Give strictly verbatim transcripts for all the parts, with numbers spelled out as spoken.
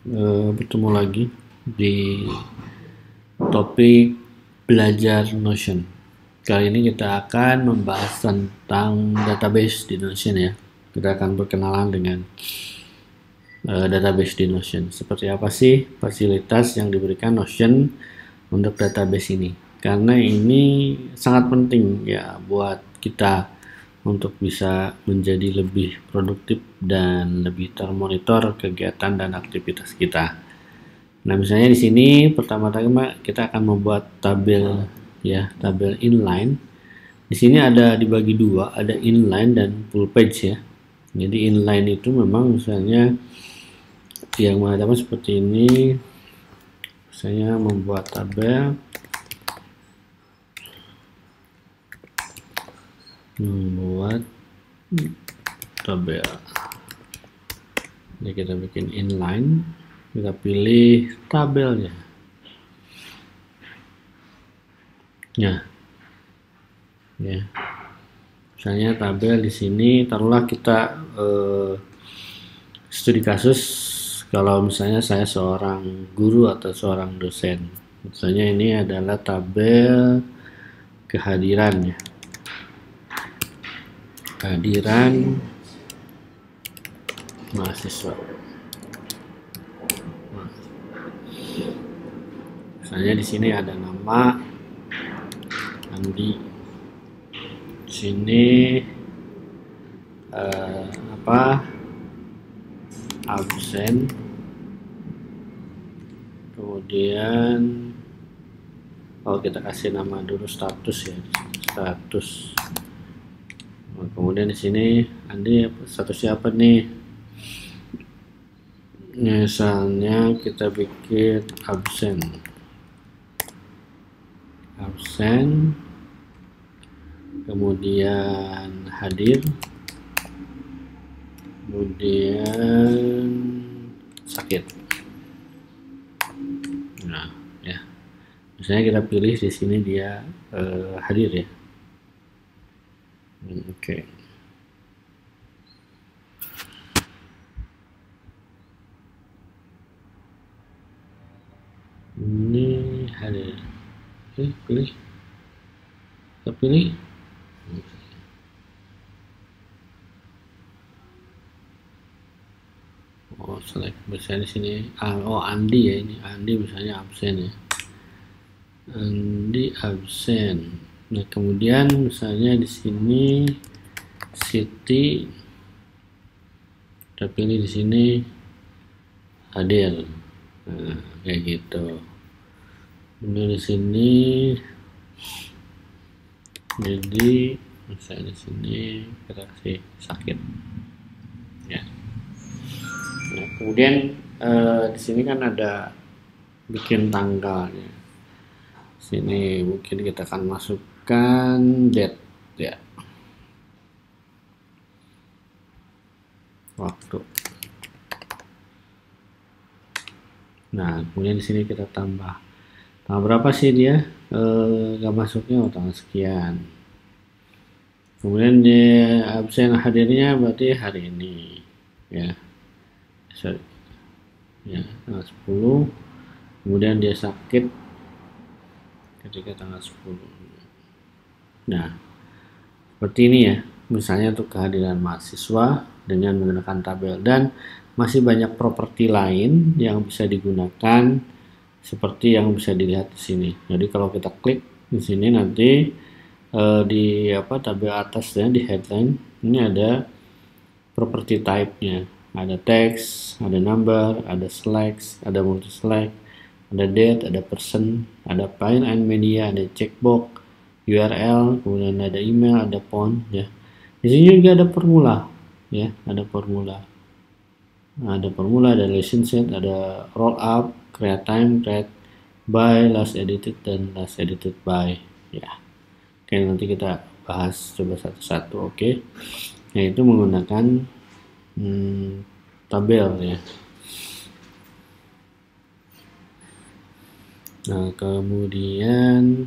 Eh, bertemu lagi di topik belajar Notion. Kali ini kita akan membahas tentang database di Notion ya. Kita akan berkenalan dengan uh, database di Notion. Seperti apa sih fasilitas yang diberikan Notion untuk database ini? Karena ini sangat penting ya buat kita untuk bisa menjadi lebih produktif dan lebih termonitor kegiatan dan aktivitas kita. Nah, misalnya di sini pertama-tama kita akan membuat tabel ya, tabel inline. Di sini ada dibagi dua, ada inline dan full page ya. Jadi inline itu memang misalnya yang mana seperti ini. Misalnya membuat tabel membuat tabel. Jadi kita bikin inline, kita pilih tabelnya. Ya, ya. Misalnya tabel di sini, taruhlah kita eh, studi kasus. Kalau misalnya saya seorang guru atau seorang dosen, misalnya ini adalah tabel kehadiran ya. Kehadiran mahasiswa. Misalnya di sini ada nama Andi. Di sini eh, apa? Absen. Kemudian oh kita kasih nama dulu status ya. Status. Nah, kemudian di sini Andi statusnya apa nih? Misalnya kita bikin absen. Absen. Kemudian hadir. Kemudian sakit. Nah, ya. Misalnya kita pilih di sini dia eh, hadir ya. Hmm, Oke. Okay. Ini hadir. Oke, pilih. Kita pilih. Oh, select misalnya di sini oh Andi ya, ini Andi misalnya absen ya. Andi absen. Nah, kemudian misalnya di sini Siti, kita pilih di sini hadir. Nah, kayak gitu. Kemudian di sini jadi misalnya di sini kita kasih sakit ya. Nah, kemudian eh, di sini kan ada bikin tanggalnya. Sini mungkin kita akan masukkan date ya. Waktu. Nah, kemudian di sini kita tambah. Tanggal berapa sih dia? Eh, gak masuknya oh, tanggal sekian. Kemudian dia absen hadirnya berarti hari ini ya. Sorry. Ya, tanggal sepuluh. Kemudian dia sakit ketika tanggal sepuluh. Nah, seperti ini ya. Misalnya untuk kehadiran mahasiswa dengan menggunakan tabel, dan masih banyak properti lain yang bisa digunakan seperti yang bisa dilihat di sini. Jadi kalau kita klik di sini nanti eh, di apa tabel atas ya, di headline ini ada property type-nya. Ada text, ada number, ada select, ada multi select, ada date, ada person, ada file and media, ada checkbox, U R L, kemudian ada email, ada font ya. Di sini juga ada formula ya, ada formula. Ada formula, ada lesson set, ada roll up, create time, create by, last edited, dan last edited by ya. Oke, nanti kita bahas coba satu-satu. Oke, yaitu menggunakan hmm, tabel ya. Nah, kemudian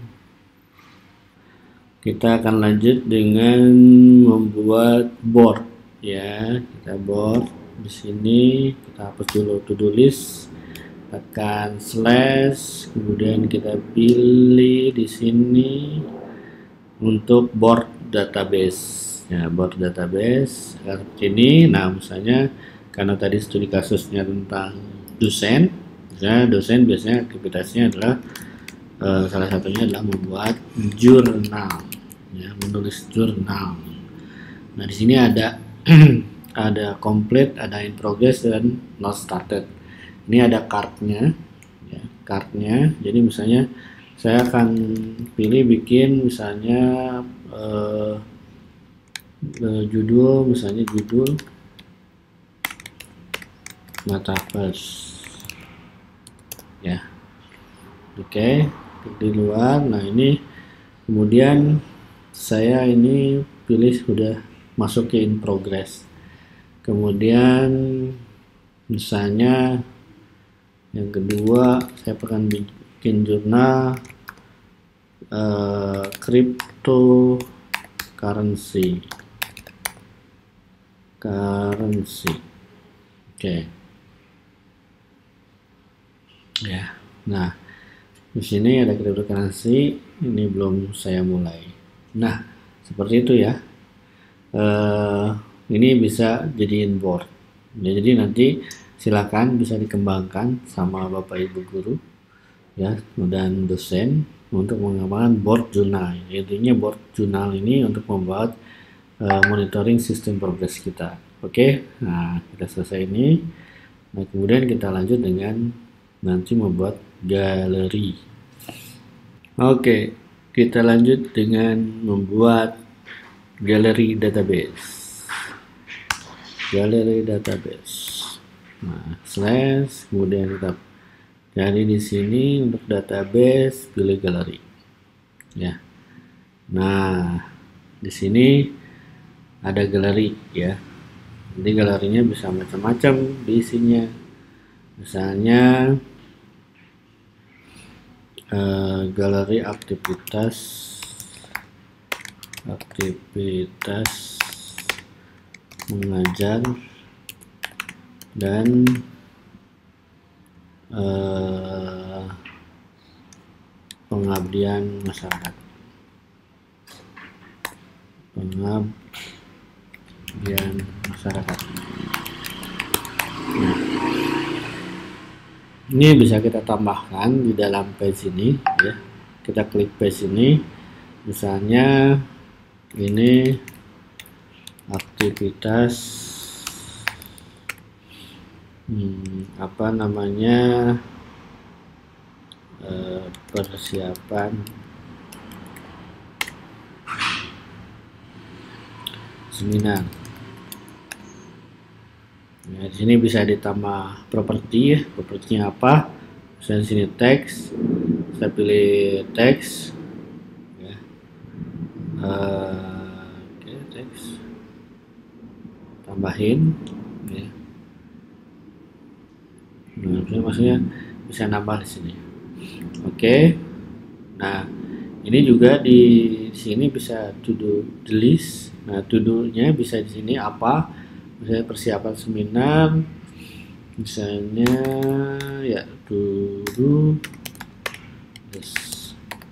kita akan lanjut dengan membuat board ya. Kita board di sini kita hapus dulu to do list, tekan slash, kemudian kita pilih di sini untuk board database. Ya, board database seperti ini. Nah, misalnya karena tadi studi kasusnya tentang dosen, misalnya dosen biasanya aktivitasnya adalah uh, salah satunya adalah membuat jurnal, ya, menulis jurnal. Nah, di sini ada ada complete, ada in progress, dan not started. Ini ada cardnya, ya, cardnya. Jadi misalnya saya akan pilih bikin misalnya eh, eh, judul, misalnya judul metaverse, ya. Oke, okay. Di luar. Nah, ini kemudian saya ini pilih sudah masuk ke in progress. Kemudian misalnya yang kedua saya akan bikin jurnal uh, cryptocurrency currency oke okay. Ya, nah di sini ada cryptocurrency, ini belum saya mulai. Nah, seperti itu ya. Uh, ini bisa jadiin board. Jadi nanti silakan bisa dikembangkan sama Bapak Ibu guru, ya, dan dosen untuk mengembangkan board jurnal. Intinya board jurnal ini untuk membuat uh, monitoring sistem progres kita. Oke, nah kita selesai ini. Nah, kemudian kita lanjut dengan nanti membuat galeri. Oke, kita lanjut dengan membuat galeri database. Galeri database. Nah, slash, kemudian kita cari di sini untuk database, pilih galeri. Ya. Nah, di sini ada galeri, ya. Jadi galerinya bisa macam-macam diisinya. Misalnya eh, galeri aktivitas aktivitas mengajar dan eh, pengabdian masyarakat. Pengabdian masyarakat. Nah, ini bisa kita tambahkan di dalam page ini, ya. Kita klik page ini, misalnya ini aktivitas hmm, apa namanya eh, persiapan seminar. Nah, di sini bisa ditambah properti, ya. Propertinya apa? Misalnya di sini teks, saya pilih teks, ya. Uh, Oke, okay, teks, tambahin, ya. Nah, maksudnya bisa nambah di sini. Oke, okay. Nah ini juga di sini bisa to do the list. Nah, to do-nya bisa di sini apa? Misalnya persiapan seminar, misalnya ya to do this.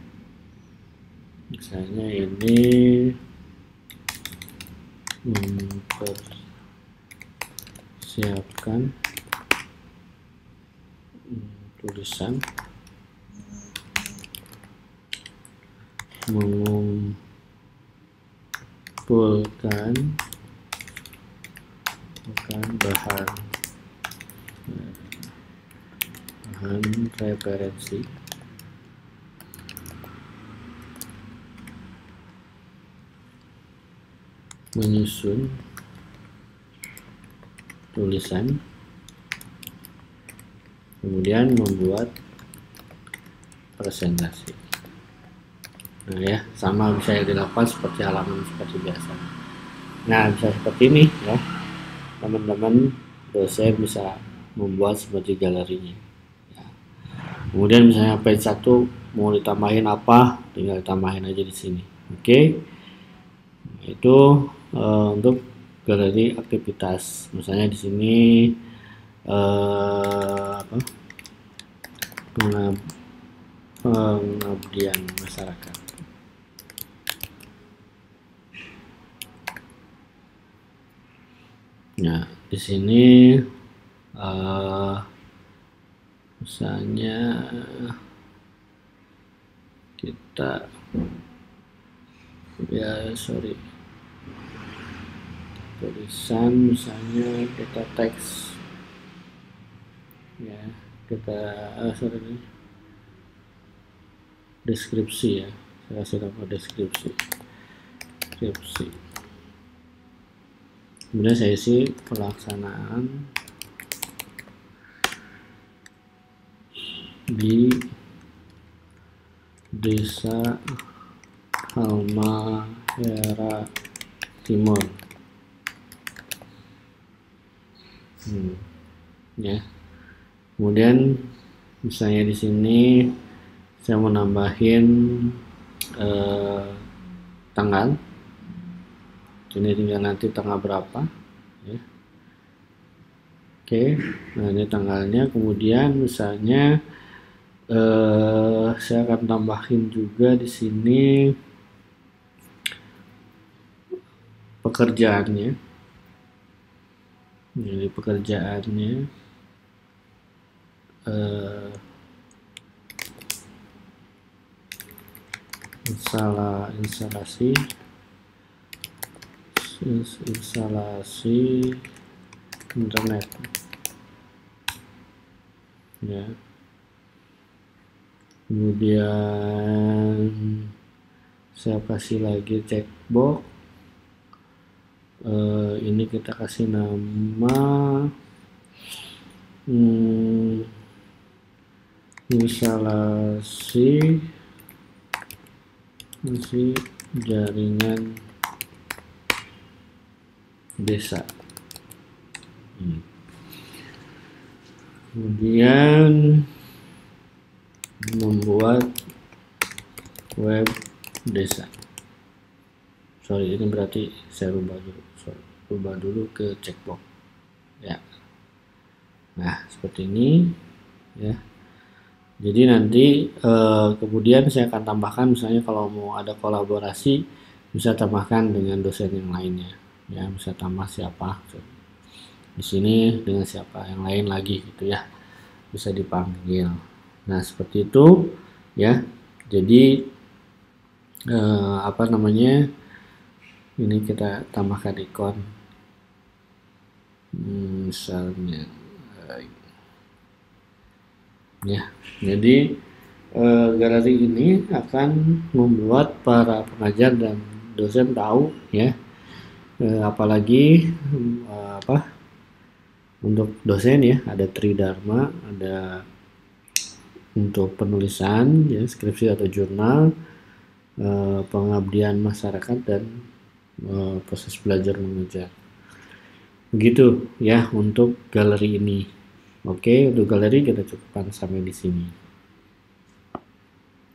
Misalnya ini mempersiapkan tulisan mengumpulkan bukan bahan bahan referensi menyusun tulisan, kemudian membuat presentasi. Nah, ya, sama bisa dilakukan seperti halaman seperti biasa. Nah, bisa seperti ini, ya. Teman-teman dosen bisa membuat seperti galerinya, ya. Kemudian misalnya page satu mau ditambahin apa, tinggal tambahin aja di sini. Oke. Itu uh, untuk galeri aktivitas. Misalnya di sini eh, apa, pengab, pengabdian masyarakat. Nah, di sini uh, misalnya kita ya sorry tulisan, misalnya kita teks ya, kita uh, sorry ini deskripsi ya, saya kasih nama deskripsi deskripsi kemudian saya isi pelaksanaan di Desa Halmahera Timur. Hmm, ya. Kemudian misalnya di sini saya mau nambahin eh, tanggal. Ini tinggal nanti tanggal berapa, ya. Oke, nah ini tanggalnya. Kemudian misalnya eh, saya akan tambahin juga di sini pekerjaannya. Ini pekerjaannya eh, instala, instalasi instalasi internet ya. Kemudian saya kasih lagi checkbox. Uh, ini kita kasih nama hmm, instalasi instalasi jaringan desa. Hmm. Kemudian membuat web desa. Sorry, ini berarti saya rubah dulu. Sorry, rubah dulu ke checkbox. Ya. Nah, seperti ini, ya. Jadi nanti eh, kemudian saya akan tambahkan, misalnya kalau mau ada kolaborasi, bisa tambahkan dengan dosen yang lainnya. Ya, bisa tambah siapa di sini dengan siapa yang lain lagi gitu ya, bisa dipanggil. Nah seperti itu ya. Jadi eh, apa namanya, ini kita tambahkan ikon hmm, misalnya eh, ya. Jadi eh, galeri ini akan membuat para pengajar dan dosen tahu ya. Eh, apalagi eh, apa untuk dosen ya, ada Tridharma, ada untuk penulisan ya, skripsi atau jurnal, eh, pengabdian masyarakat, dan eh, proses belajar mengajar. Begitu ya untuk galeri ini. Oke, untuk galeri kita cukupkan sampai di sini.